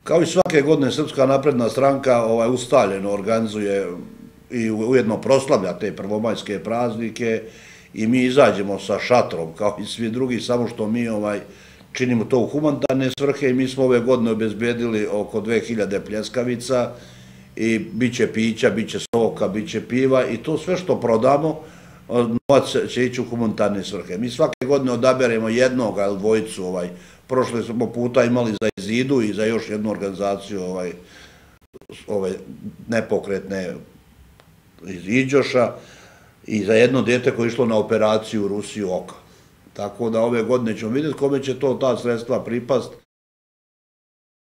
Kao i svake godine Srpska napredna stranka ustaljeno organizuje i ujedno proslavlja te prvomajske praznike i mi izađemo sa šatrom kao i svi drugi, samo što mi činimo to u humanitarne svrhe i mi smo ove godine obezbedili oko 2000 pljeskavica i bit će pića, bit će soka, bit će piva i to sve što prodamo, novac će ići u humanitarne svrhe. Mi svake godine odaberemo jednoga ili dvojicu, prošle smo puta imali za Izidu i za još jednu organizaciju ove nepokretne iz Iđoša i za jedno dijete koje je išlo na operaciju u Rusiju oka. Tako da ove godine ćemo vidjeti kome će ta sredstva pripast.